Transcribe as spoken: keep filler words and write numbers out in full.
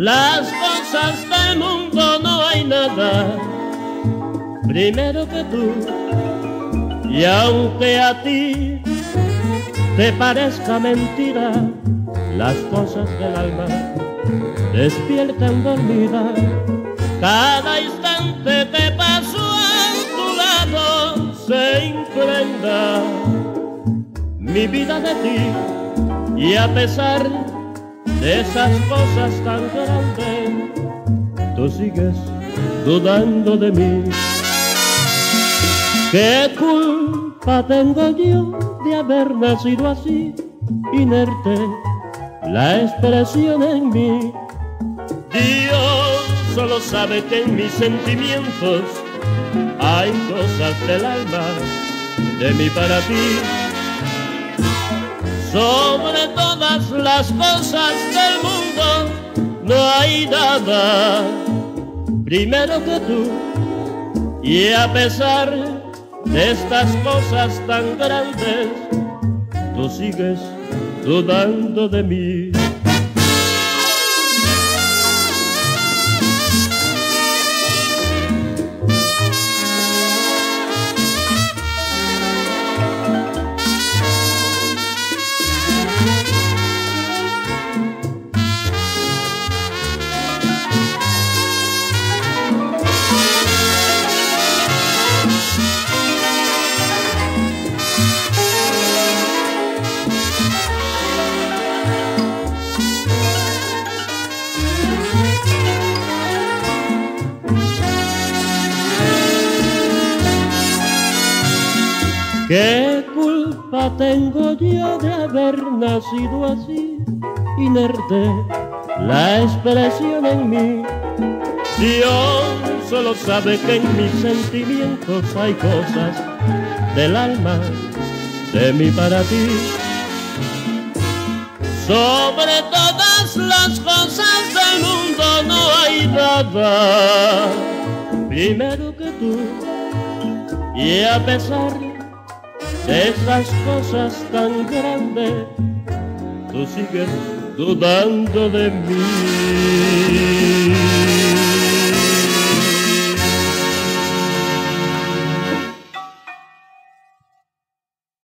las cosas del mundo no hay nada primero que tú. Y aunque a ti te parezca mentira, las cosas del alma despiertan dormida. Cada instante que paso a tu lado se imprenda mi vida de ti. Y a pesar de esas cosas tan grandes, tú sigues dudando de mí. ¿Qué culpa tengo yo de haber nacido así, inerte, la expresión en mí? Dios solo sabe que en mis sentimientos hay cosas del alma de mí para ti. Sobre todas las cosas del mundo no hay nada primero que tú. Y a pesar de estas cosas tan grandes, tú sigues dudando de mí. ¿Qué culpa tengo yo de haber nacido así, inerte, la expresión en mí? Dios solo sabe que en mis sentimientos hay cosas del alma de mí para ti. Sobre todas las cosas del mundo no hay nada primero que tú. Y a pesar de esas cosas tan grandes, tú sigues dudando de mí.